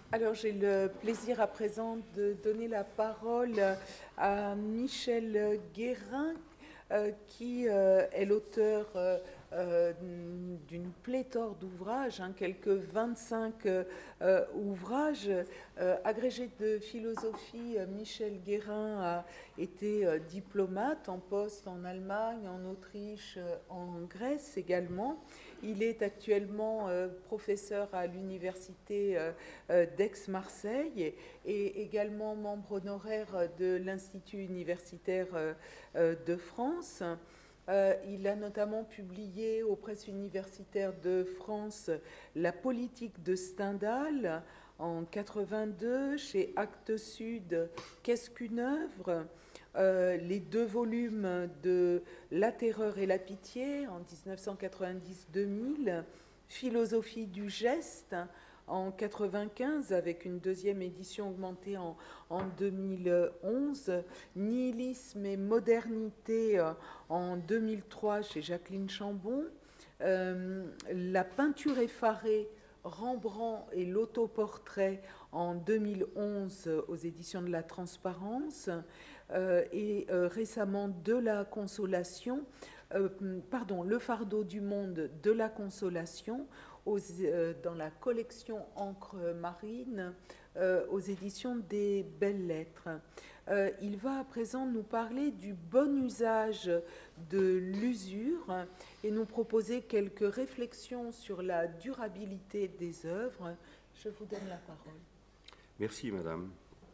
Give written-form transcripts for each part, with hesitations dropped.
Alors, j'ai le plaisir à présent de donner la parole à Michel Guérin, qui est l'auteur d'une pléthore d'ouvrages, quelques 25 ouvrages. Agrégé de philosophie, Michel Guérin a été diplomate en poste en Allemagne, en Autriche, en Grèce également. Il est actuellement professeur à l'université d'Aix-Marseille et également membre honoraire de l'Institut universitaire de France. Il a notamment publié aux presses universitaires de France La politique de Stendhal en 82, chez Actes Sud, Qu'est-ce qu'une œuvre, les 2 volumes de La terreur et la pitié en 1990-2000, Philosophie du geste en 95 avec une 2e édition augmentée en 2011, Nihilisme et modernité en 2003 chez Jacqueline Chambon, La peinture effarée, Rembrandt et l'autoportrait en 2011 aux éditions de la Transparence, et récemment De la consolation, Le fardeau du monde de la consolation dans la collection Encre marine aux éditions des Belles Lettres. Il va à présent nous parler du bon usage de l'usure et nous proposer quelques réflexions sur la durabilité des œuvres. Je vous donne la parole. Merci, madame.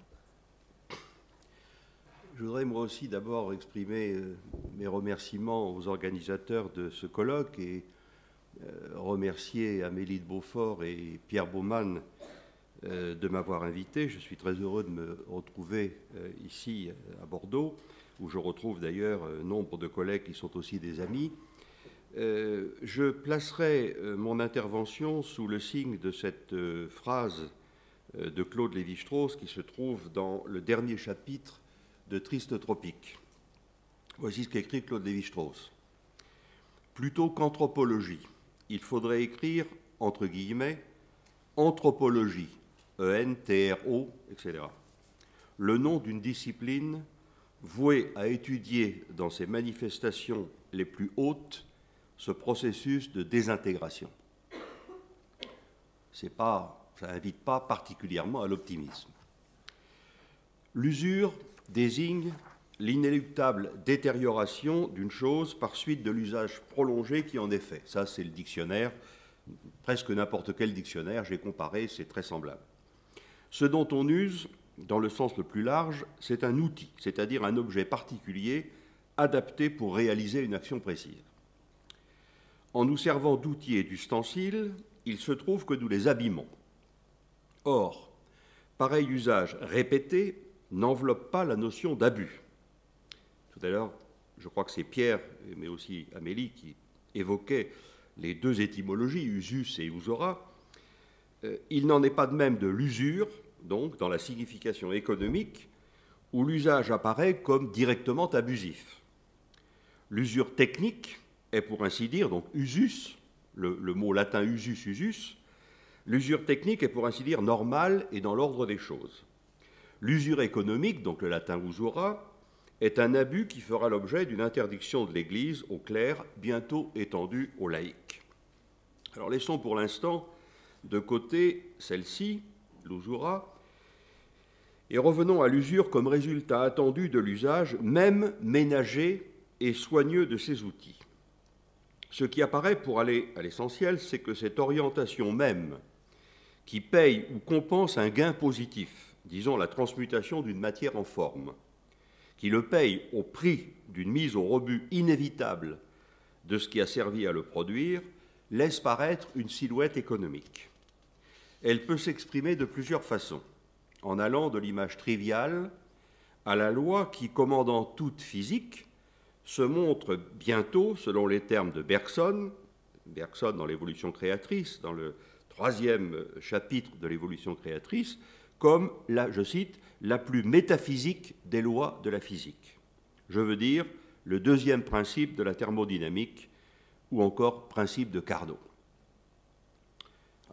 Je voudrais moi aussi d'abord exprimer mes remerciements aux organisateurs de ce colloque et remercier Amélie de Beaufort et Pierre Baumann de m'avoir invité. Je suis très heureux de me retrouver ici à Bordeaux, où je retrouve d'ailleurs nombre de collègues qui sont aussi des amis. Je placerai mon intervention sous le signe de cette phrase de Claude Lévi-Strauss qui se trouve dans le dernier chapitre de Triste Tropique. Voici ce qu'écrit Claude Lévi-Strauss. Plutôt qu'anthropologie, il faudrait écrire, entre guillemets, anthropologie, E-N-T-R-O, etc. Le nom d'une discipline vouée à étudier dans ses manifestations les plus hautes ce processus de désintégration. Ça n'invite pas particulièrement à l'optimisme. L'usure désigne l'inéluctable détérioration d'une chose par suite de l'usage prolongé qui en est fait. Ça, c'est le dictionnaire, presque n'importe quel dictionnaire, j'ai comparé, c'est très semblable. Ce dont on use, dans le sens le plus large, c'est un outil, c'est-à-dire un objet particulier adapté pour réaliser une action précise. En nous servant d'outils et d'ustensiles, il se trouve que nous les abîmons. Or, pareil usage répété n'enveloppe pas la notion d'abus. Tout à l'heure, je crois que c'est Pierre, mais aussi Amélie, qui évoquaient les 2 étymologies, usus et usura. Il n'en est pas de même de l'usure, donc dans la signification économique, où l'usage apparaît comme directement abusif. L'usure technique est pour ainsi dire, donc usus, le mot latin usus, usus, l'usure technique est pour ainsi dire normale et dans l'ordre des choses. L'usure économique, donc le latin usura, est un abus qui fera l'objet d'une interdiction de l'Église aux clercs, bientôt étendue aux laïcs. Alors laissons pour l'instant de côté celle-ci, l'usura, et revenons à l'usure comme résultat attendu de l'usage, même ménager et soigneux de ces outils. Ce qui apparaît, pour aller à l'essentiel, c'est que cette orientation même, qui paye ou compense un gain positif, disons la transmutation d'une matière en forme, qui le paye au prix d'une mise au rebut inévitable de ce qui a servi à le produire, laisse paraître une silhouette économique. Elle peut s'exprimer de plusieurs façons, en allant de l'image triviale à la loi qui, commandant toute physique, se montre bientôt, selon les termes de Bergson dans l'évolution créatrice, dans le 3e chapitre de l'évolution créatrice, comme, je cite, la plus métaphysique des lois de la physique. Je veux dire le 2e principe de la thermodynamique ou encore principe de Carnot. Alors,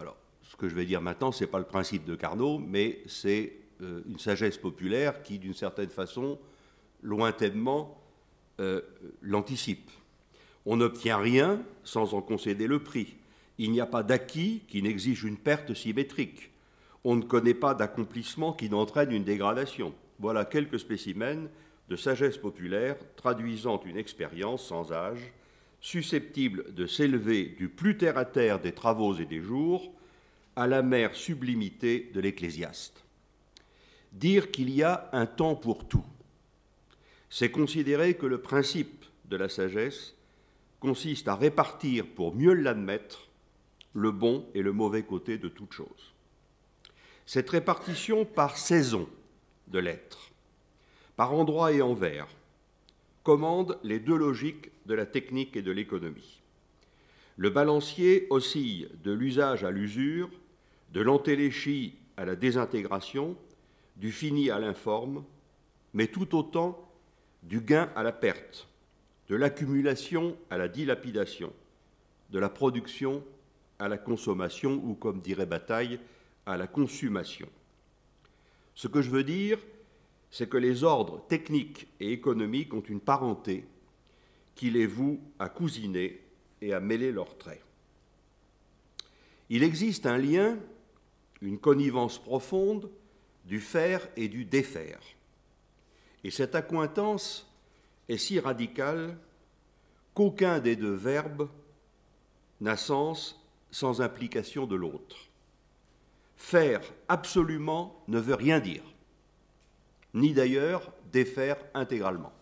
ce que je vais dire maintenant, ce n'est pas le principe de Carnot, mais c'est une sagesse populaire qui, d'une certaine façon, lointainement, l'anticipe. On n'obtient rien sans en concéder le prix. Il n'y a pas d'acquis qui n'exige une perte symétrique. On ne connaît pas d'accomplissement qui n'entraîne une dégradation. Voilà quelques spécimens de sagesse populaire traduisant une expérience sans âge, susceptible de s'élever du plus terre-à-terre des travaux et des jours à la mer sublimité de l'Ecclésiaste. Dire qu'il y a un temps pour tout, c'est considérer que le principe de la sagesse consiste à répartir, pour mieux l'admettre, le bon et le mauvais côté de toute chose. Cette répartition par saison de l'être, par endroit et envers, commande les deux logiques de la technique et de l'économie. Le balancier oscille de l'usage à l'usure, de l'entéléchie à la désintégration, du fini à l'informe, mais tout autant du gain à la perte, de l'accumulation à la dilapidation, de la production à la consommation ou, comme dirait Bataille, à la consommation. Ce que je veux dire, c'est que les ordres techniques et économiques ont une parenté qui les voue à cousiner et à mêler leurs traits. Il existe un lien, une connivence profonde du faire et du défaire. Et cette accointance est si radicale qu'aucun des deux verbes n'a sens sans implication de l'autre. Faire absolument ne veut rien dire, ni d'ailleurs défaire intégralement.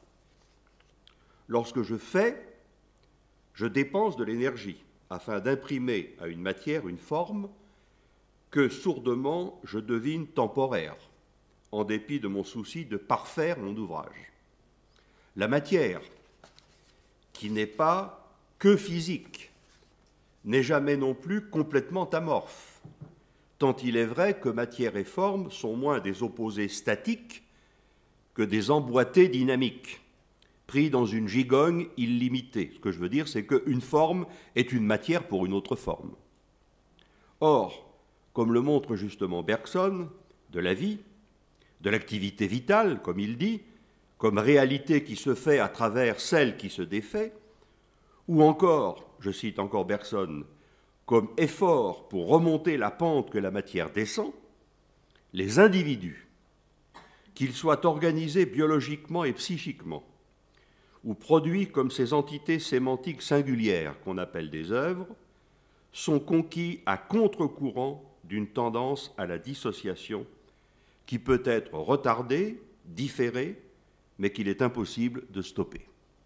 Lorsque je fais, je dépense de l'énergie afin d'imprimer à une matière une forme que sourdement je devine temporaire, en dépit de mon souci de parfaire mon ouvrage. La matière, qui n'est pas que physique, n'est jamais non plus complètement amorphe, tant il est vrai que matière et forme sont moins des opposés statiques que des emboîtés dynamiques, pris dans une gigogne illimitée. Ce que je veux dire, c'est qu'une forme est une matière pour une autre forme. Or, comme le montre justement Bergson, de la vie, de l'activité vitale, comme il dit, comme réalité qui se fait à travers celle qui se défait, ou encore, je cite encore Bergson, comme effort pour remonter la pente que la matière descend, les individus, qu'ils soient organisés biologiquement et psychiquement, ou produits comme ces entités sémantiques singulières qu'on appelle des œuvres, sont conquis à contre-courant d'une tendance à la dissociation qui peut être retardée, différée, mais qu'il est impossible de stopper.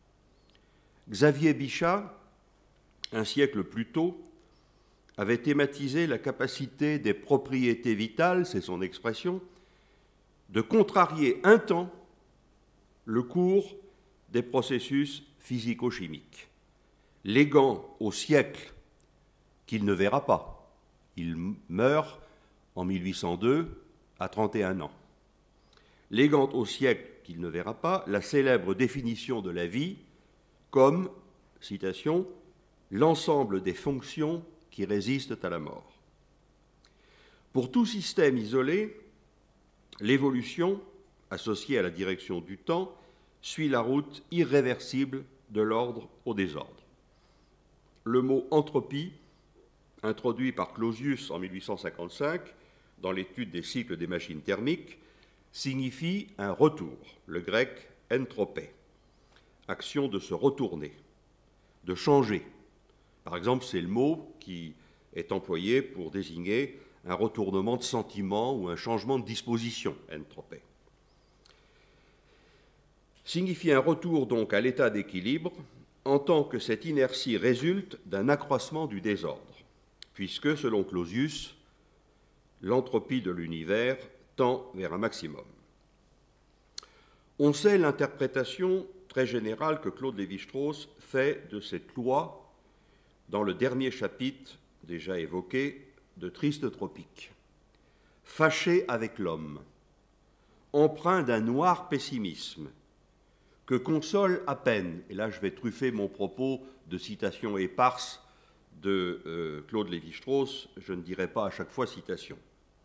Xavier Bichat, un siècle plus tôt, avait thématisé la capacité des propriétés vitales, c'est son expression, de contrarier un temps le cours des processus physico-chimiques, léguant au siècle qu'il ne verra pas. Il meurt en 1802 à 31 ans. Léguant au siècle qu'il ne verra pas la célèbre définition de la vie comme, citation, l'ensemble des fonctions qui résistent à la mort. Pour tout système isolé, l'évolution, associée à la direction du temps, suit la route irréversible de l'ordre au désordre. Le mot entropie, introduit par Clausius en 1855 dans l'étude des cycles des machines thermiques, signifie un retour, le grec entropé, action de se retourner, de changer. Par exemple, c'est le mot qui est employé pour désigner un retournement de sentiment ou un changement de disposition, entropé. Signifie un retour donc à l'état d'équilibre en tant que cette inertie résulte d'un accroissement du désordre, puisque, selon Clausius, l'entropie de l'univers tend vers un maximum. On sait l'interprétation très générale que Claude Lévi-Strauss fait de cette loi dans le dernier chapitre, déjà évoqué, de Triste Tropique. Fâché avec l'homme, empreint d'un noir pessimisme, que console à peine, et là je vais truffer mon propos de citations éparses de Claude Lévi-Strauss, je ne dirai pas à chaque fois citation.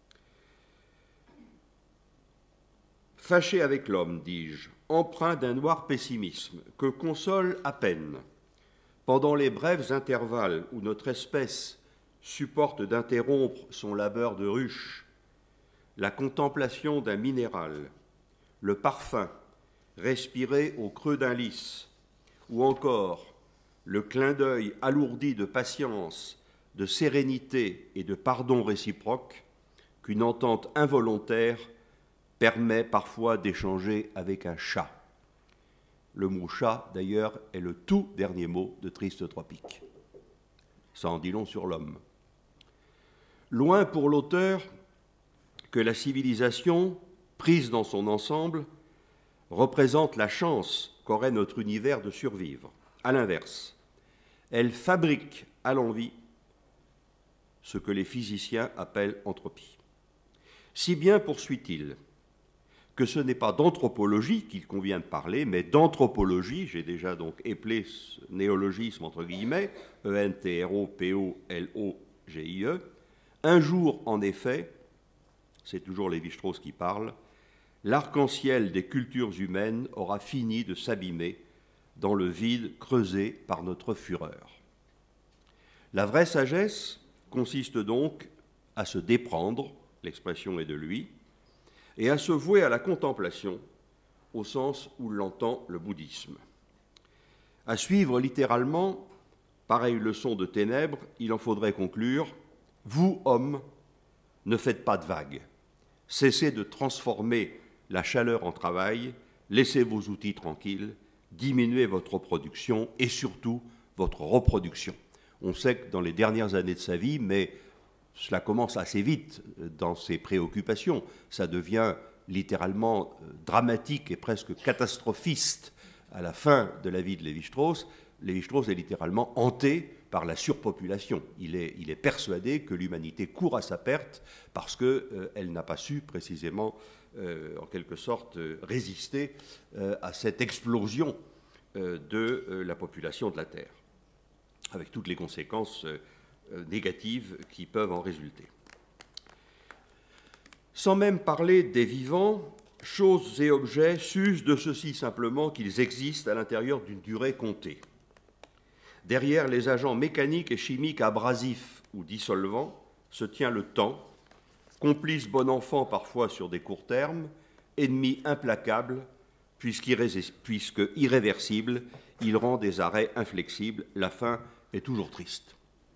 Fâché avec l'homme, dis-je, empreint d'un noir pessimisme que console à peine, pendant les brefs intervalles où notre espèce supporte d'interrompre son labeur de ruche, la contemplation d'un minéral, le parfum respiré au creux d'un lys, ou encore le clin d'œil alourdi de patience, de sérénité et de pardon réciproque qu'une entente involontaire permet parfois d'échanger avec un chat. Le mot chat, d'ailleurs, est le tout dernier mot de Triste Tropique. Ça en dit long sur l'homme. Loin pour l'auteur que la civilisation, prise dans son ensemble, représente la chance qu'aurait notre univers de survivre. À l'inverse, elle fabrique à l'envi ce que les physiciens appellent entropie. Si bien, poursuit-il, que ce n'est pas d'anthropologie qu'il convient de parler, mais d'anthropologie, j'ai déjà donc éplé ce néologisme entre guillemets, E-N-T-R-O-P-O-L-O-G-I-E. Un jour, en effet, c'est toujours Lévi-Strauss qui parle, l'arc-en-ciel des cultures humaines aura fini de s'abîmer dans le vide creusé par notre fureur. La vraie sagesse consiste donc à se déprendre, l'expression est de lui, et à se vouer à la contemplation, au sens où l'entend le bouddhisme. À suivre littéralement, pareille leçon de ténèbres, il en faudrait conclure, vous, hommes, ne faites pas de vagues, cessez de transformer la chaleur en travail, laissez vos outils tranquilles, diminuez votre production et surtout votre reproduction. On sait que dans les dernières années de sa vie, mais cela commence assez vite dans ses préoccupations. Ça devient littéralement dramatique et presque catastrophiste à la fin de la vie de Lévi-Strauss. Lévi-Strauss est littéralement hanté par la surpopulation. Il est persuadé que l'humanité court à sa perte parce qu'elle n'a pas su précisément, en quelque sorte, résister à cette explosion de la population de la Terre, avec toutes les conséquences négatives qui peuvent en résulter. Sans même parler des vivants, choses et objets s'usent de ceci simplement qu'ils existent à l'intérieur d'une durée comptée. Derrière les agents mécaniques et chimiques abrasifs ou dissolvants se tient le temps, complice bon enfant parfois sur des courts termes, ennemi implacable, puisque irréversible, il rend des arrêts inflexibles, la fin est toujours triste.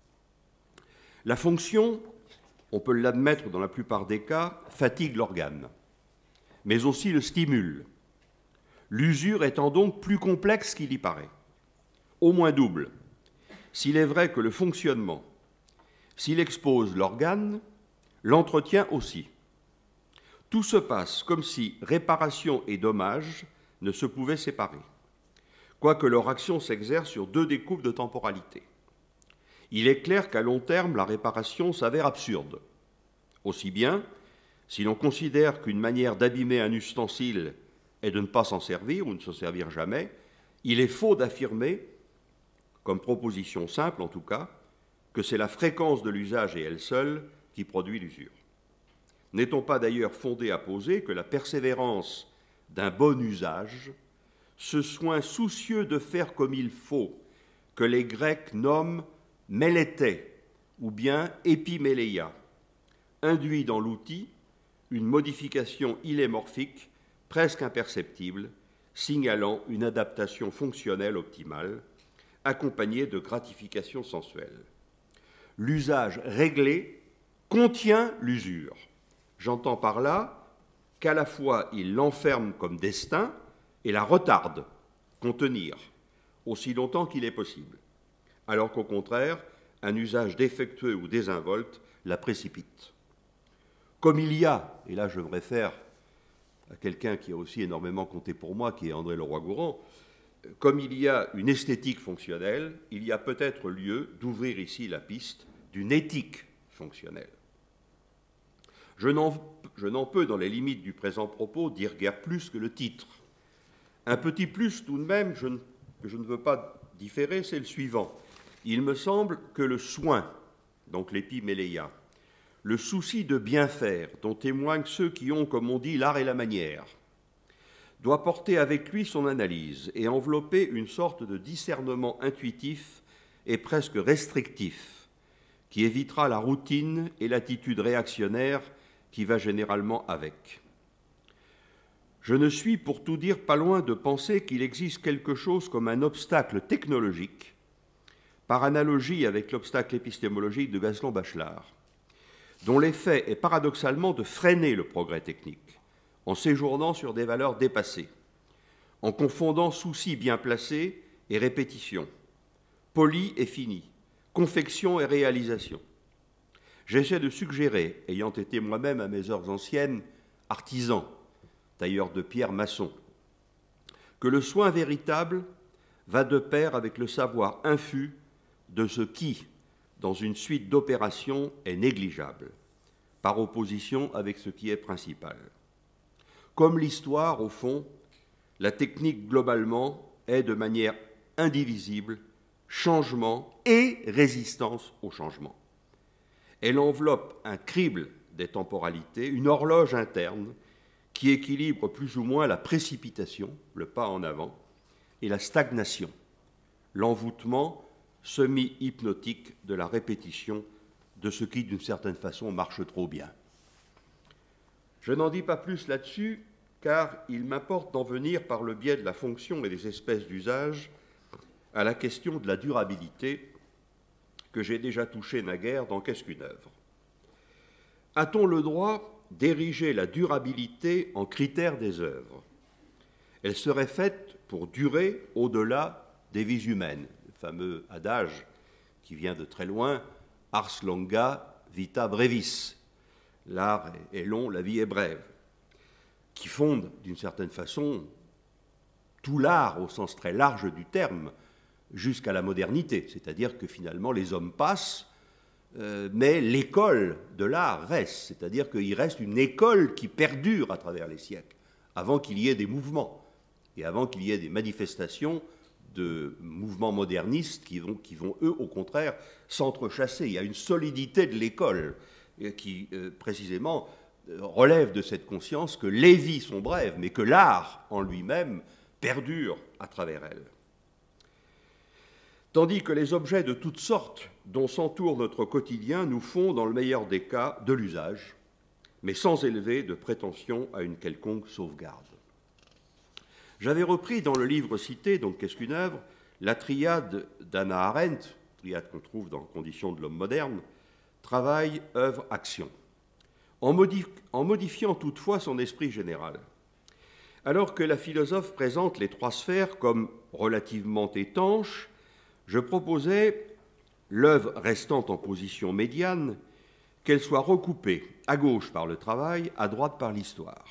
La fonction, on peut l'admettre dans la plupart des cas, fatigue l'organe, mais aussi le stimule, l'usure étant donc plus complexe qu'il y paraît, au moins double. S'il est vrai que le fonctionnement, s'il expose l'organe, l'entretient aussi. Tout se passe comme si réparation et dommage ne se pouvaient séparer, quoique leur action s'exerce sur deux découpes de temporalité. Il est clair qu'à long terme, la réparation s'avère absurde. Aussi bien, si l'on considère qu'une manière d'abîmer un ustensile est de ne pas s'en servir ou ne s'en servir jamais, il est faux d'affirmer, comme proposition simple en tout cas, que c'est la fréquence de l'usage et elle seule qui produit l'usure. N'est-on pas d'ailleurs fondé à poser que la persévérance d'un bon usage, ce soin soucieux de faire comme il faut, que les Grecs nomment mélété ou bien épiméléia, induit dans l'outil une modification illémorphique presque imperceptible, signalant une adaptation fonctionnelle optimale, accompagnée de gratification sensuelle. L'usage réglé contient l'usure. J'entends par là qu'à la fois il l'enferme comme destin et la retarde, contenir, aussi longtemps qu'il est possible, alors qu'au contraire, un usage défectueux ou désinvolte la précipite. Comme il y a, et là je me réfère à quelqu'un qui a aussi énormément compté pour moi, qui est André Leroi-Gourhan, comme il y a une esthétique fonctionnelle, il y a peut-être lieu d'ouvrir ici la piste d'une éthique fonctionnelle. Je n'en peux, dans les limites du présent propos, dire guère plus que le titre. Un petit plus tout de même, je ne veux pas différer, c'est le suivant. il me semble que le soin, donc l'épiméléia, le souci de bien faire dont témoignent ceux qui ont, comme on dit, l'art et la manière, doit porter avec lui son analyse et envelopper une sorte de discernement intuitif et presque restrictif qui évitera la routine et l'attitude réactionnaire qui va généralement avec. Je ne suis, pour tout dire, pas loin de penser qu'il existe quelque chose comme un obstacle technologique, par analogie avec l'obstacle épistémologique de Gaston-Bachelard, dont l'effet est paradoxalement de freiner le progrès technique, en séjournant sur des valeurs dépassées, en confondant souci bien placé et répétition, poli et fini, confection et réalisation. J'essaie de suggérer, ayant été moi-même à mes heures anciennes artisan, tailleur de pierre, maçon, que le soin véritable va de pair avec le savoir infus de ce qui, dans une suite d'opérations, est négligeable, par opposition avec ce qui est principal. Comme l'histoire, au fond, la technique globalement est de manière indivisible changement et résistance au changement. Elle enveloppe un crible des temporalités, une horloge interne qui équilibre plus ou moins la précipitation, le pas en avant, et la stagnation, l'envoûtement semi-hypnotique de la répétition de ce qui, d'une certaine façon, marche trop bien. Je n'en dis pas plus là-dessus, car il m'importe d'en venir par le biais de la fonction et des espèces d'usage à la question de la durabilité que j'ai déjà touchée naguère dans Qu'est-ce qu'une œuvre ? A-t-on le droit d'ériger la durabilité en critère des œuvres ? Elle serait faite pour durer au-delà des vies humaines. Le fameux adage qui vient de très loin, ars longa, vita brevis. L'art est long, la vie est brève, qui fonde d'une certaine façon tout l'art au sens très large du terme, jusqu'à la modernité, c'est-à-dire que finalement les hommes passent, mais l'école de l'art reste, c'est-à-dire qu'il reste une école qui perdure à travers les siècles, avant qu'il y ait des mouvements, et avant qu'il y ait des manifestations de mouvements modernistes qui vont eux, au contraire, s'entrechasser. Il y a une solidité de l'école qui, précisément, relève de cette conscience que les vies sont brèves, mais que l'art en lui-même perdure à travers elles. Tandis que les objets de toutes sortes dont s'entoure notre quotidien nous font, dans le meilleur des cas, de l'usage, mais sans élever de prétention à une quelconque sauvegarde. J'avais repris dans le livre cité, donc Qu'est-ce qu'une œuvre, la triade d'Hannah Arendt, triade qu'on trouve dans Conditions de l'homme moderne, travail, œuvre, action, en modifiant toutefois son esprit général. Alors que la philosophe présente les trois sphères comme relativement étanches, je proposais, l'œuvre restant en position médiane, qu'elle soit recoupée à gauche par le travail, à droite par l'histoire.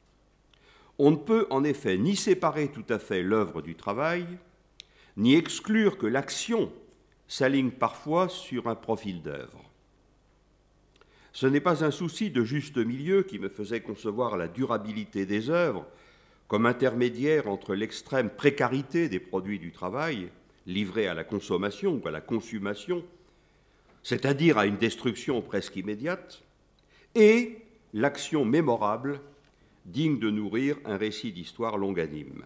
On ne peut en effet ni séparer tout à fait l'œuvre du travail, ni exclure que l'action s'aligne parfois sur un profil d'œuvre. Ce n'est pas un souci de juste milieu qui me faisait concevoir la durabilité des œuvres comme intermédiaire entre l'extrême précarité des produits du travail, livrés à la consommation ou à la consommation, c'est-à-dire à une destruction presque immédiate, et l'action mémorable, digne de nourrir un récit d'histoire longanime.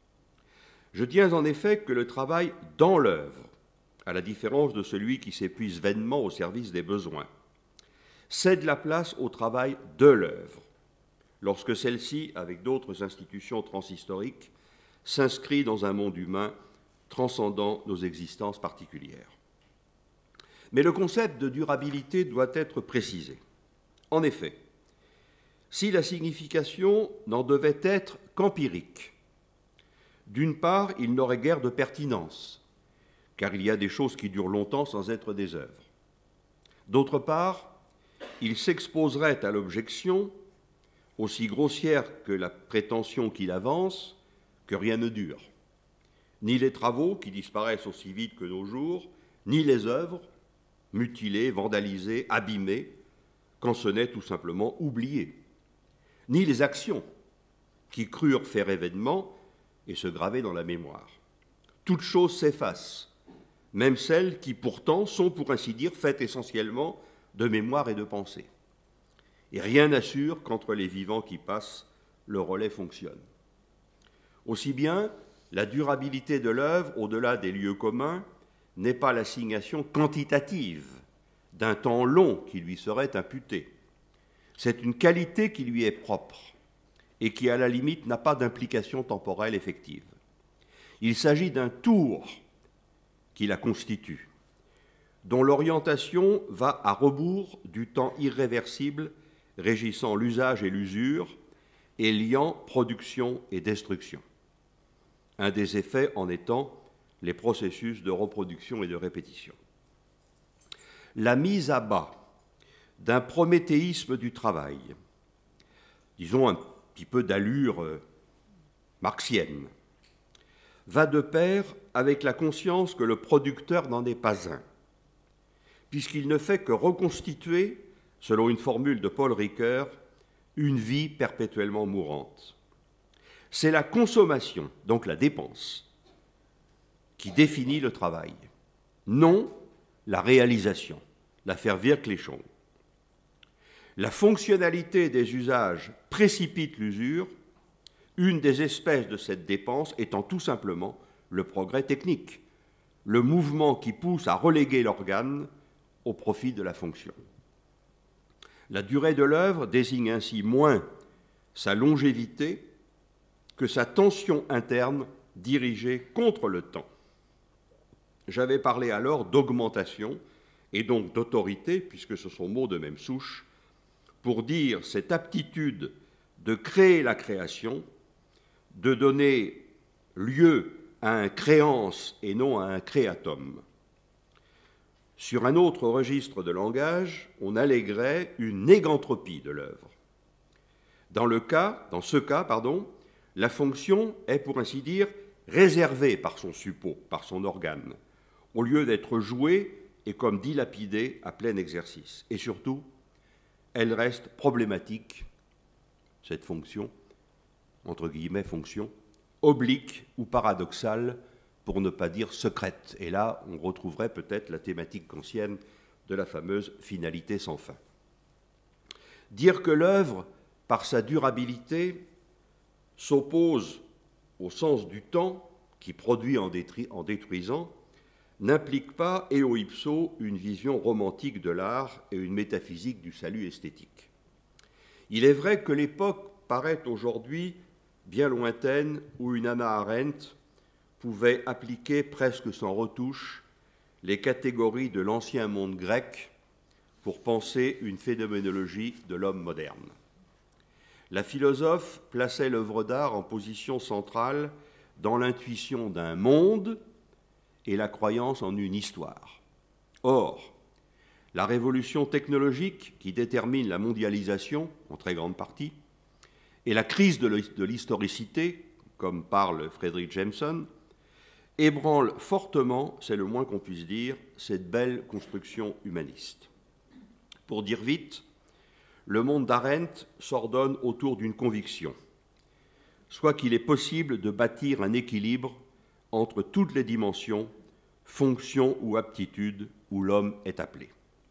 Je tiens en effet que le travail dans l'œuvre, à la différence de celui qui s'épuise vainement au service des besoins, cède la place au travail de l'œuvre, lorsque celle-ci, avec d'autres institutions transhistoriques, s'inscrit dans un monde humain transcendant nos existences particulières. Mais le concept de durabilité doit être précisé. En effet, si la signification n'en devait être qu'empirique, d'une part, il n'aurait guère de pertinence, car il y a des choses qui durent longtemps sans être des œuvres. D'autre part, il s'exposerait à l'objection, aussi grossière que la prétention qu'il avance, que rien ne dure. Ni les travaux, qui disparaissent aussi vite que nos jours, ni les œuvres, mutilées, vandalisées, abîmées, quand ce n'est tout simplement oublié, ni les actions, qui crurent faire événement et se graver dans la mémoire. Toute chose s'efface, même celles qui pourtant sont, pour ainsi dire, faites essentiellement de mémoire et de pensée. Et rien n'assure qu'entre les vivants qui passent, le relais fonctionne. Aussi bien, la durabilité de l'œuvre, au-delà des lieux communs, n'est pas l'assignation quantitative d'un temps long qui lui serait imputé. C'est une qualité qui lui est propre et qui, à la limite, n'a pas d'implication temporelle effective. Il s'agit d'un tour qui la constitue, dont l'orientation va à rebours du temps irréversible régissant l'usage et l'usure et liant production et destruction. Un des effets en étant les processus de reproduction et de répétition. La mise à bas d'un prométhéisme du travail, disons un petit peu d'allure marxienne, va de pair avec la conscience que le producteur n'en est pas un, puisqu'il ne fait que reconstituer, selon une formule de Paul Ricoeur, une vie perpétuellement mourante. C'est la consommation, donc la dépense, qui définit le travail, non la réalisation, la faire Virklichung. La fonctionnalité des usages précipite l'usure, une des espèces de cette dépense étant tout simplement le progrès technique, le mouvement qui pousse à reléguer l'organe au profit de la fonction. La durée de l'œuvre désigne ainsi moins sa longévité que sa tension interne dirigée contre le temps. J'avais parlé alors d'augmentation et donc d'autorité, puisque ce sont mots de même souche, pour dire cette aptitude de créer la création, de donner lieu à un créance et non à un créatum. Sur un autre registre de langage, on alléguerait une négantropie de l'œuvre. Dans ce cas, la fonction est, pour ainsi dire, réservée par son suppôt, par son organe, au lieu d'être jouée et comme dilapidée à plein exercice. Et surtout, elle reste problématique, cette fonction, entre guillemets fonction, oblique ou paradoxale, pour ne pas dire secrète. Et là, on retrouverait peut-être la thématique kantienne de la fameuse finalité sans fin. Dire que l'œuvre, par sa durabilité, s'oppose au sens du temps qui produit en détruisant, n'implique pas, eo ipso, une vision romantique de l'art et une métaphysique du salut esthétique. Il est vrai que l'époque paraît aujourd'hui bien lointaine où une Hannah Arendt pouvait appliquer presque sans retouche les catégories de l'ancien monde grec pour penser une phénoménologie de l'homme moderne. La philosophe plaçait l'œuvre d'art en position centrale dans l'intuition d'un monde et la croyance en une histoire. Or, la révolution technologique qui détermine la mondialisation, en très grande partie, et la crise de l'historicité, comme parle Fredric Jameson, ébranle fortement, c'est le moins qu'on puisse dire, cette belle construction humaniste. Pour dire vite, le monde d'Arendt s'ordonne autour d'une conviction, soit qu'il est possible de bâtir un équilibre entre toutes les dimensions, fonctions ou aptitudes où l'homme est appelé.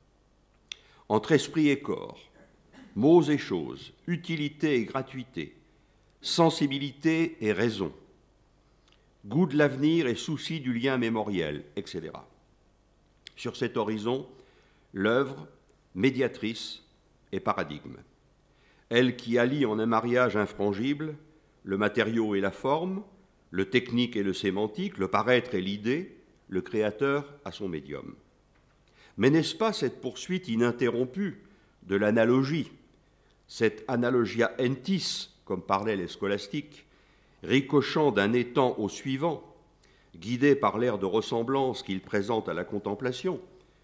Entre esprit et corps, mots et choses, utilité et gratuité, sensibilité et raison, goût de l'avenir et souci du lien mémoriel, etc. Sur cet horizon, l'œuvre, médiatrice et paradigme. Elle qui allie en un mariage infrangible le matériau et la forme, le technique et le sémantique, le paraître et l'idée, le créateur à son médium. Mais n'est-ce pas cette poursuite ininterrompue de l'analogie, cette analogia entis, comme parlaient les scolastiques, ricochant d'un étang au suivant, guidé par l'air de ressemblance qu'il présente à la contemplation,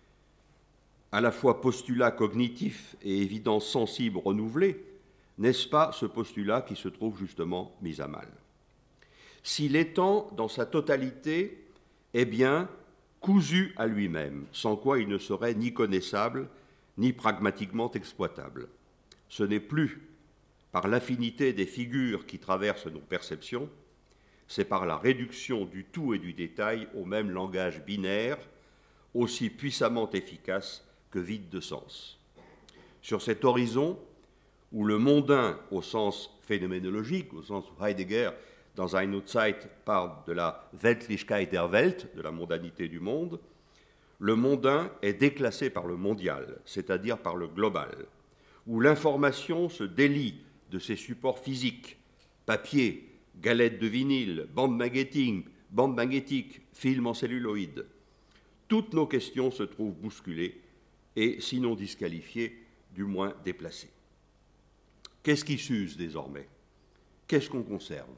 à la fois postulat cognitif et évidence sensible renouvelée, n'est-ce pas ce postulat qui se trouve justement mis à mal? Si l'étang, dans sa totalité, est bien cousu à lui-même, sans quoi il ne serait ni connaissable, ni pragmatiquement exploitable. Ce n'est plus par l'affinité des figures qui traversent nos perceptions, c'est par la réduction du tout et du détail au même langage binaire, aussi puissamment efficace que vide de sens. Sur cet horizon, où le mondain, au sens phénoménologique, au sens où Heidegger, dans Eine Zeit, parle de la Weltlichkeit der Welt, de la mondanité du monde, le mondain est déclassé par le mondial, c'est-à-dire par le global, où l'information se délie de ses supports physiques, papier, galettes de vinyle, bandes magnétiques, films en celluloïd. Toutes nos questions se trouvent bousculées et, sinon disqualifiées, du moins déplacées. Qu'est-ce qui s'use désormais? Qu'est-ce qu'on conserve?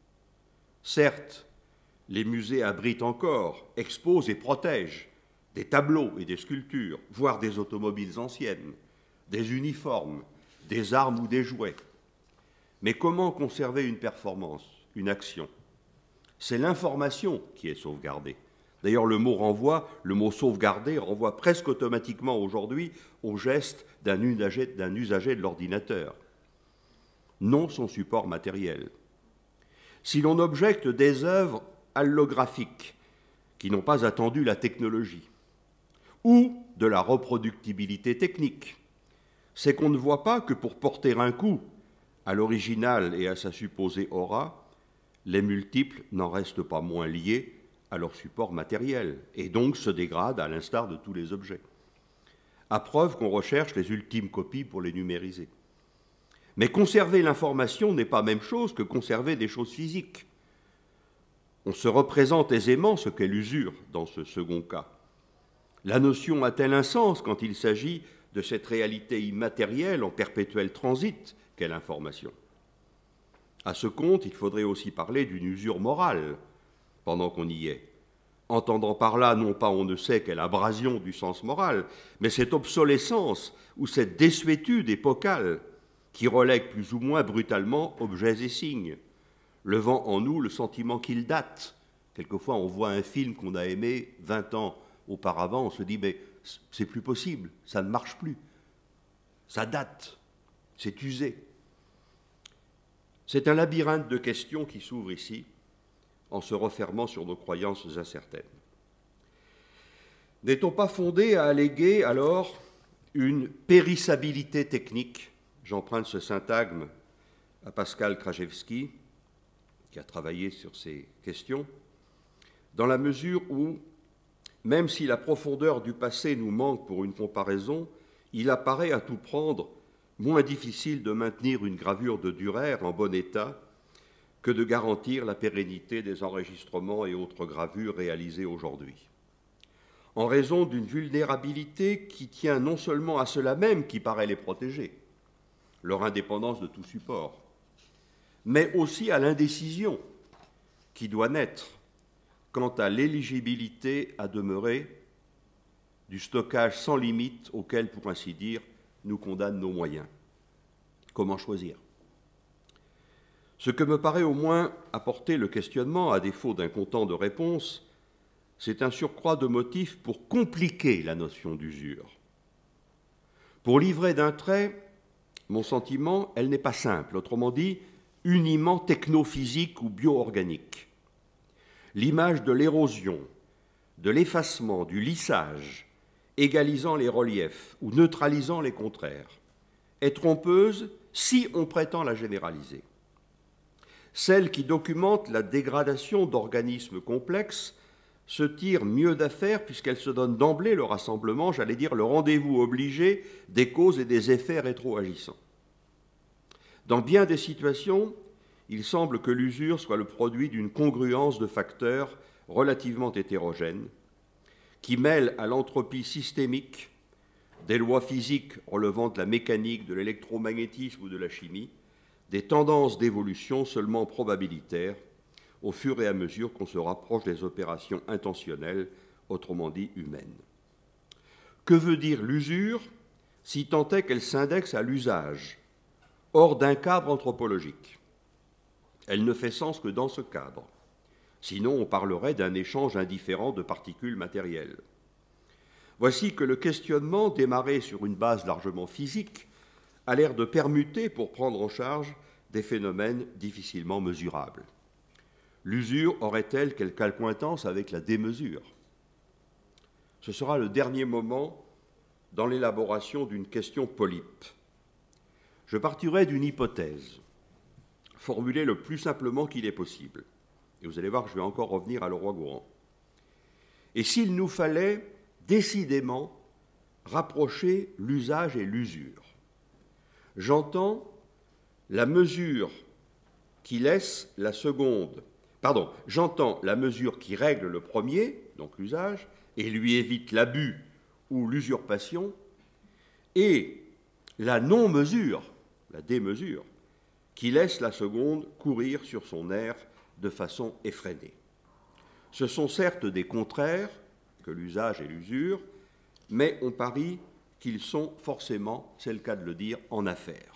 Certes, les musées abritent encore, exposent et protègent des tableaux et des sculptures, voire des automobiles anciennes, des uniformes, des armes ou des jouets. Mais comment conserver une performance, une action? C'est l'information qui est sauvegardée. D'ailleurs, le mot sauvegarder renvoie presque automatiquement aujourd'hui au geste d'un usager de l'ordinateur, non son support matériel. Si l'on objecte des œuvres allographiques qui n'ont pas attendu la technologie, ou de la reproductibilité technique, c'est qu'on ne voit pas que pour porter un coup à l'original et à sa supposée aura, les multiples n'en restent pas moins liés à leur support matériel, et donc se dégradent à l'instar de tous les objets. À preuve qu'on recherche les ultimes copies pour les numériser. Mais conserver l'information n'est pas la même chose que conserver des choses physiques. On se représente aisément ce qu'est l'usure dans ce second cas. La notion a-t-elle un sens quand il s'agit de cette réalité immatérielle en perpétuel transit qu'est l'information? À ce compte, il faudrait aussi parler d'une usure morale, pendant qu'on y est, entendant par là non pas on ne sait quelle abrasion du sens moral, mais cette obsolescence ou cette désuétude épocale qui relègue plus ou moins brutalement objets et signes, levant en nous le sentiment qu'ils datent. Quelquefois, on voit un film qu'on a aimé 20 ans auparavant, on se dit, mais c'est plus possible, ça ne marche plus. Ça date, c'est usé. C'est un labyrinthe de questions qui s'ouvre ici, en se refermant sur nos croyances incertaines. N'est-on pas fondé à alléguer alors une périssabilité technique? J'emprunte ce syntagme à Pascal Krajewski, qui a travaillé sur ces questions, dans la mesure où, même si la profondeur du passé nous manque pour une comparaison, il apparaît à tout prendre moins difficile de maintenir une gravure de Dürer en bon état que de garantir la pérennité des enregistrements et autres gravures réalisées aujourd'hui. En raison d'une vulnérabilité qui tient non seulement à cela même qui paraît les protéger, leur indépendance de tout support, mais aussi à l'indécision qui doit naître quant à l'éligibilité à demeurer du stockage sans limite auquel, pour ainsi dire, nous condamnent nos moyens. Comment choisir? Ce que me paraît au moins apporter le questionnement, à défaut d'un content de réponse, c'est un surcroît de motifs pour compliquer la notion d'usure. Pour livrer d'un trait, mon sentiment, elle n'est pas simple, autrement dit, uniment technophysique ou bio-organique. L'image de l'érosion, de l'effacement, du lissage, égalisant les reliefs ou neutralisant les contraires, est trompeuse si on prétend la généraliser. Celle qui documente la dégradation d'organismes complexes se tire mieux d'affaire puisqu'elle se donne d'emblée le rassemblement, j'allais dire le rendez-vous obligé des causes et des effets rétroagissants. Dans bien des situations, il semble que l'usure soit le produit d'une congruence de facteurs relativement hétérogènes qui mêlent à l'entropie systémique des lois physiques relevant de la mécanique, de l'électromagnétisme ou de la chimie, des tendances d'évolution seulement probabilitaires au fur et à mesure qu'on se rapproche des opérations intentionnelles, autrement dit humaines. Que veut dire l'usure, si tant est qu'elle s'indexe à l'usage, hors d'un cadre anthropologique? Elle ne fait sens que dans ce cadre. Sinon, on parlerait d'un échange indifférent de particules matérielles. Voici que le questionnement, démarré sur une base largement physique, a l'air de permuter pour prendre en charge des phénomènes difficilement mesurables. L'usure aurait-elle quelque accointance avec la démesure? Ce sera le dernier moment dans l'élaboration d'une question polype. Je partirai d'une hypothèse, formulée le plus simplement qu'il est possible. Et vous allez voir que je vais encore revenir à Leroi-Gourhan. Et s'il nous fallait décidément rapprocher l'usage et l'usure, j'entends la mesure qui laisse la seconde, j'entends la mesure qui règle le premier, donc l'usage, et lui évite l'abus ou l'usurpation, et la non-mesure, la démesure, qui laisse la seconde courir sur son air de façon effrénée. Ce sont certes des contraires que l'usage et l'usure, mais on parie qu'ils sont forcément, c'est le cas de le dire, en affaires.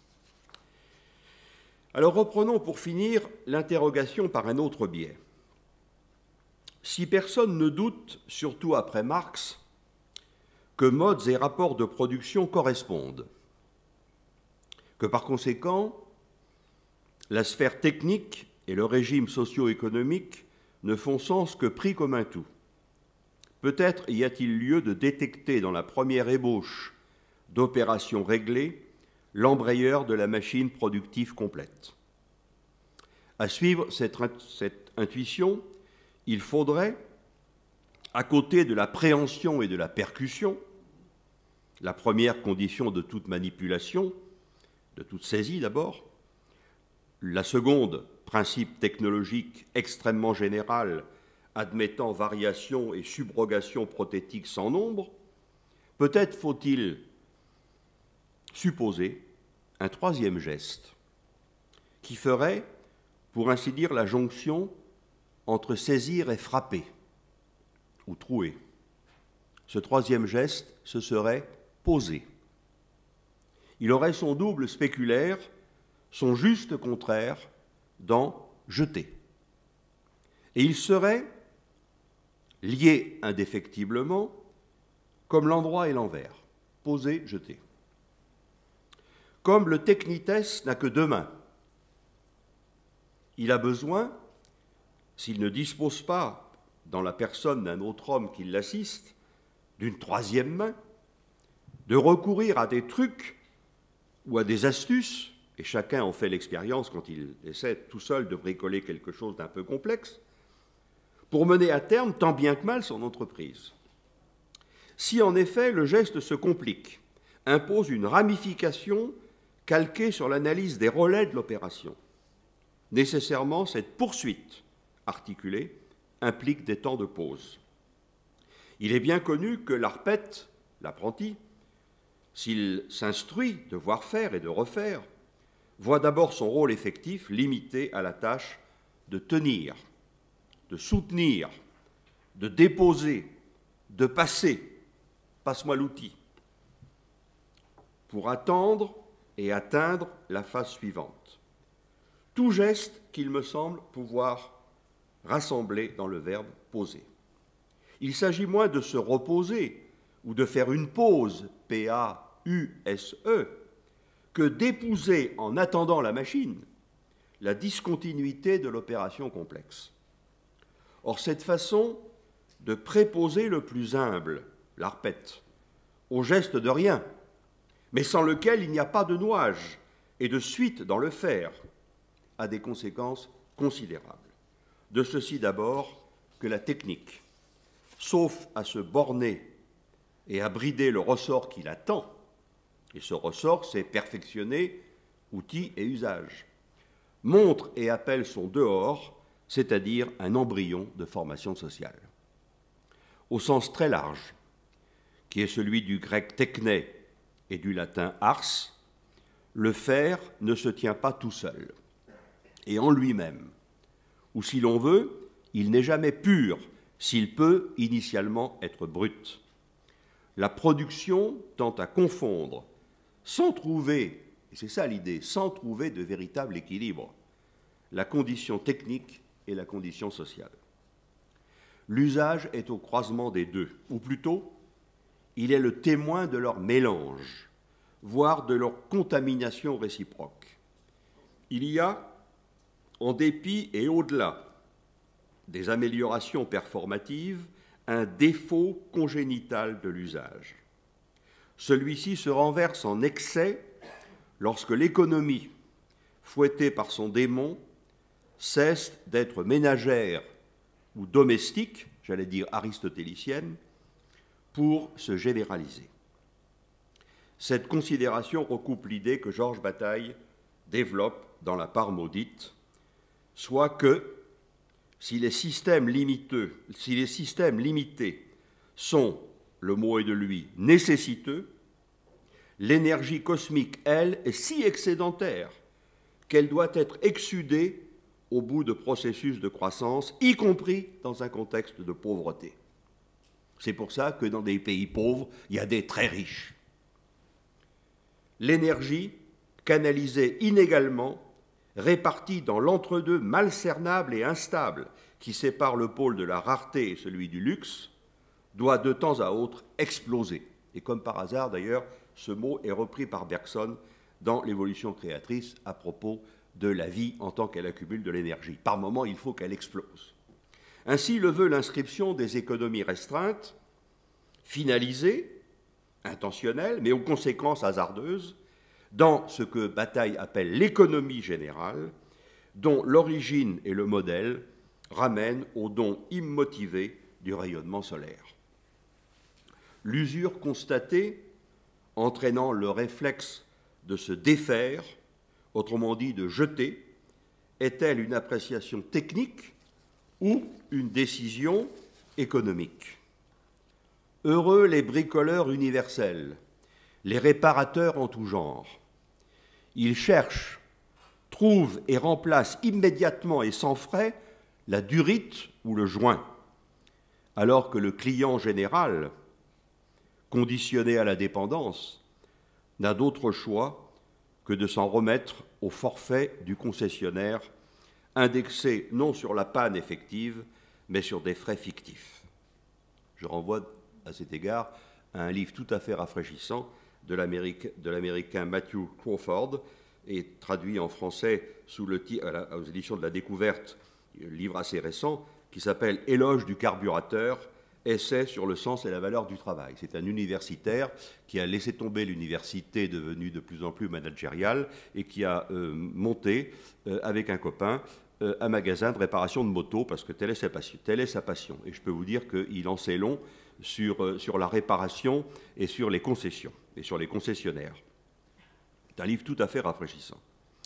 Alors reprenons pour finir l'interrogation par un autre biais. Si personne ne doute, surtout après Marx, que modes et rapports de production correspondent, que par conséquent, la sphère technique et le régime socio-économique ne font sens que pris comme un tout, peut-être y a-t-il lieu de détecter dans la première ébauche d'opérations réglées l'embrayeur de la machine productive complète. À suivre cette intuition, il faudrait, à côté de la préhension et de la percussion, la première condition de toute manipulation, de toute saisie d'abord, la seconde, principe technologique extrêmement général, admettant variation et subrogation prothétique sans nombre, peut-être faut-il supposer un troisième geste qui ferait, pour ainsi dire, la jonction entre saisir et frapper, ou trouer. Ce troisième geste, ce serait poser. Il aurait son double spéculaire, son juste contraire dans jeter. Et il serait lié indéfectiblement comme l'endroit et l'envers, poser, jeter. Comme le technites n'a que deux mains, il a besoin, s'il ne dispose pas, dans la personne d'un autre homme qui l'assiste, d'une troisième main, de recourir à des trucs ou à des astuces, et chacun en fait l'expérience quand il essaie tout seul de bricoler quelque chose d'un peu complexe, pour mener à terme tant bien que mal son entreprise. Si en effet le geste se complique, impose une ramification calquée sur l'analyse des relais de l'opération, nécessairement cette poursuite articulée implique des temps de pause. Il est bien connu que l'arpète, l'apprenti, s'il s'instruit de voir faire et de refaire, voit d'abord son rôle effectif limité à la tâche de tenir, de soutenir, de déposer, de passer, passe-moi l'outil, pour attendre et atteindre la phase suivante. Tout geste qu'il me semble pouvoir rassembler dans le verbe poser. Il s'agit moins de se reposer ou de faire une pause, P-A-U-S-E, que d'épouser en attendant la machine la discontinuité de l'opération complexe. Or, cette façon de préposer le plus humble, l'arpète, au geste de rien, mais sans lequel il n'y a pas de nouage et de suite dans le faire, a des conséquences considérables. De ceci d'abord que la technique, sauf à se borner et à brider le ressort qui l'attend, et ce ressort, c'est perfectionner outils et usages, montre et appelle son dehors, c'est-à-dire un embryon de formation sociale. Au sens très large, qui est celui du grec techné et du latin ars, le faire ne se tient pas tout seul, et en lui-même, ou si l'on veut, il n'est jamais pur s'il peut initialement être brut. La production tend à confondre, sans trouver, et c'est ça l'idée, sans trouver de véritable équilibre, la condition technique et la condition sociale. L'usage est au croisement des deux, ou plutôt, il est le témoin de leur mélange, voire de leur contamination réciproque. Il y a, en dépit et au-delà des améliorations performatives un défaut congénital de l'usage. Celui-ci se renverse en excès lorsque l'économie, fouettée par son démon, cesse d'être ménagère ou domestique, j'allais dire aristotélicienne, pour se généraliser. Cette considération recoupe l'idée que Georges Bataille développe dans La part maudite, soit que si les systèmes limités sont, le mot est de lui, nécessiteux, l'énergie cosmique, elle, est si excédentaire qu'elle doit être exsudée au bout de processus de croissance, y compris dans un contexte de pauvreté. C'est pour ça que dans des pays pauvres, il y a des très riches. L'énergie, canalisée inégalement, répartie dans l'entre-deux malcernable et instable qui sépare le pôle de la rareté et celui du luxe, doit de temps à autre exploser. Et comme par hasard, d'ailleurs, ce mot est repris par Bergson dans l'Évolution créatrice à propos de la vie en tant qu'elle accumule de l'énergie. Par moments, il faut qu'elle explose. Ainsi le veut l'inscription des économies restreintes, finalisées, intentionnelles, mais aux conséquences hasardeuses, dans ce que Bataille appelle l'économie générale, dont l'origine et le modèle ramènent au don immotivé du rayonnement solaire. L'usure constatée, entraînant le réflexe de se défaire, autrement dit de jeter, est-elle une appréciation technique ou une décision économique? Heureux les bricoleurs universels, les réparateurs en tout genre. Ils cherchent, trouvent et remplacent immédiatement et sans frais la durite ou le joint, alors que le client général, conditionné à la dépendance, n'a d'autre choix que de s'en remettre au forfait du concessionnaire, indexé non sur la panne effective, mais sur des frais fictifs. Je renvoie à cet égard à un livre tout à fait rafraîchissant de l'Américain Matthew Crawford, et traduit en français sous le titre, aux éditions de la Découverte, un livre assez récent, qui s'appelle « Éloge du carburateur, essai sur le sens et la valeur du travail ». C'est un universitaire qui a laissé tomber l'université devenue de plus en plus managériale et qui a monté, avec un copain, un magasin de réparation de motos, parce que telle est sa passion. Et je peux vous dire qu'il en sait long sur la réparation et sur les concessions, et sur les concessionnaires. C'est un livre tout à fait rafraîchissant.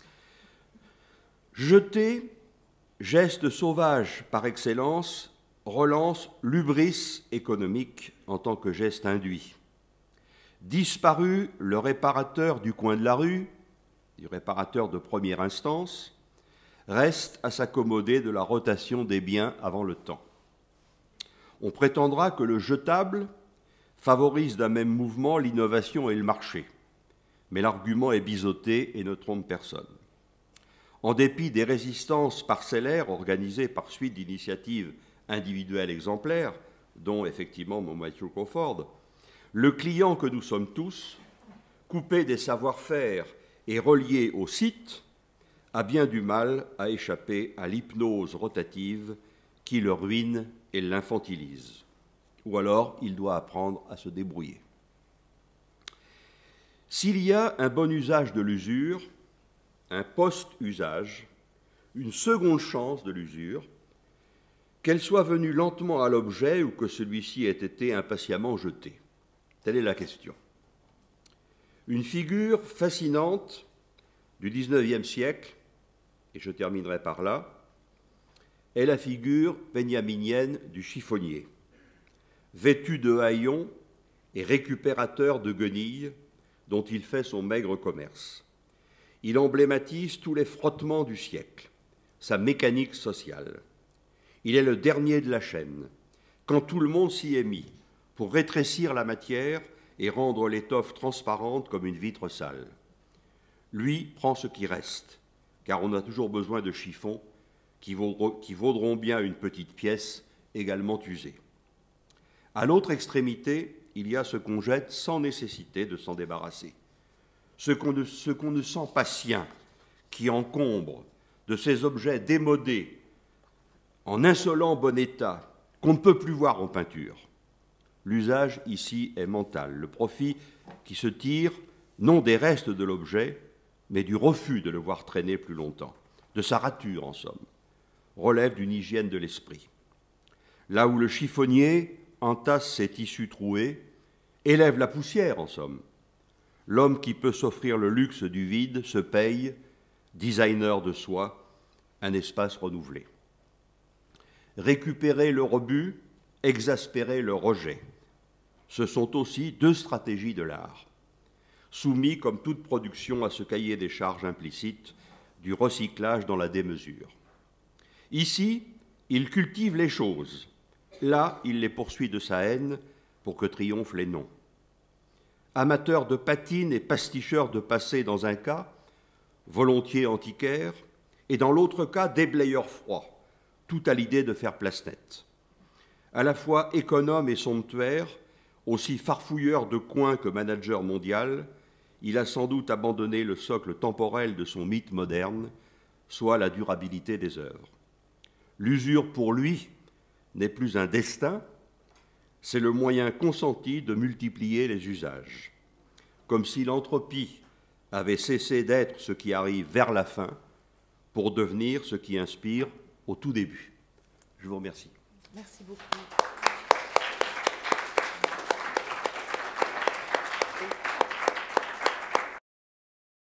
Jeter, geste sauvage par excellence, relance l'hubris économique en tant que geste induit. Disparu le réparateur du coin de la rue, du réparateur de première instance, reste à s'accommoder de la rotation des biens avant le temps. On prétendra que le jetable favorise d'un même mouvement l'innovation et le marché, mais l'argument est biseauté et ne trompe personne. En dépit des résistances parcellaires organisées par suite d'initiatives individuelles exemplaires, dont effectivement mon Matthew Crawford, le client que nous sommes tous, coupé des savoir-faire et relié au site, a bien du mal à échapper à l'hypnose rotative qui le ruine et l'infantilise. Ou alors, il doit apprendre à se débrouiller. S'il y a un bon usage de l'usure, un post-usage, une seconde chance de l'usure, qu'elle soit venue lentement à l'objet ou que celui-ci ait été impatiemment jeté. Telle est la question. Une figure fascinante du XIXe siècle, et je terminerai par là, est la figure benjaminienne du chiffonnier, vêtu de haillons et récupérateur de guenilles dont il fait son maigre commerce. Il emblématise tous les frottements du siècle, sa mécanique sociale. Il est le dernier de la chaîne, quand tout le monde s'y est mis, pour rétrécir la matière et rendre l'étoffe transparente comme une vitre sale. Lui prend ce qui reste, car on a toujours besoin de chiffons qui vaudront bien une petite pièce également usée. À l'autre extrémité, il y a ce qu'on jette sans nécessité de s'en débarrasser, ce qu'on ne sent pas sien, qui encombre de ces objets démodés en insolent bon état, qu'on ne peut plus voir en peinture. L'usage ici est mental, le profit qui se tire non des restes de l'objet, mais du refus de le voir traîner plus longtemps, de sa rature en somme, relève d'une hygiène de l'esprit. Là où le chiffonnier entasse ses tissus troués, élève la poussière en somme, l'homme qui peut s'offrir le luxe du vide se paye, designer de soi, un espace renouvelé. Récupérer le rebut, exaspérer le rejet, ce sont aussi deux stratégies de l'art, soumis comme toute production à ce cahier des charges implicite du recyclage dans la démesure. Ici, il cultive les choses, là, il les poursuit de sa haine pour que triomphent les noms. Amateur de patine et pasticheur de passé dans un cas, volontiers antiquaire, et dans l'autre cas, déblayeur froid, tout à l'idée de faire place nette. À la fois économe et somptuaire, aussi farfouilleur de coin que manager mondial, il a sans doute abandonné le socle temporel de son mythe moderne, soit la durabilité des œuvres. L'usure pour lui n'est plus un destin, c'est le moyen consenti de multiplier les usages, comme si l'entropie avait cessé d'être ce qui arrive vers la fin pour devenir ce qui inspire au tout début. Je vous remercie. Merci beaucoup.